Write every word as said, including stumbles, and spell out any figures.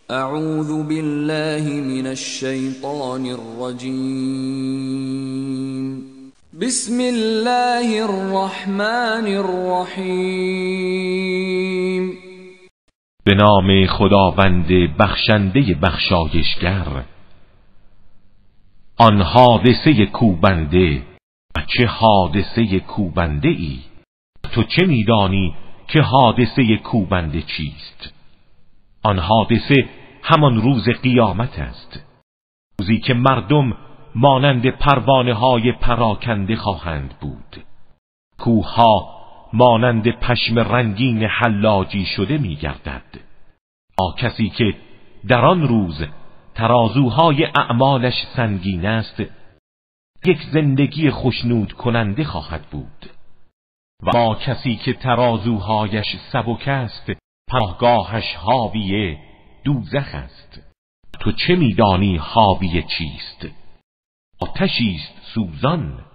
اعوذ بالله من الشیطان الرجیم. بسم الله الرحمن الرحیم. به نام خداوند بخشنده بخشایشگر. آن حادثه کوبنده، چه حادثه کوبنده ای؟ تو چه میدانی که حادثه کوبنده چیست؟ آن حادثه همان روز قیامت است، روزی که مردم مانند پروانه های پراکنده خواهند بود، کوهها مانند پشم رنگین حلاجی شده می‌گردد. آ کسی که در آن روز ترازوهای اعمالش سنگین است، یک زندگی خشنود کننده خواهد بود. و با کسی که ترازوهایش سبک است، پناهگاهش حاوی دوزخ است. تو چه میدانی حاوی چیست؟ آتشی است سوزان.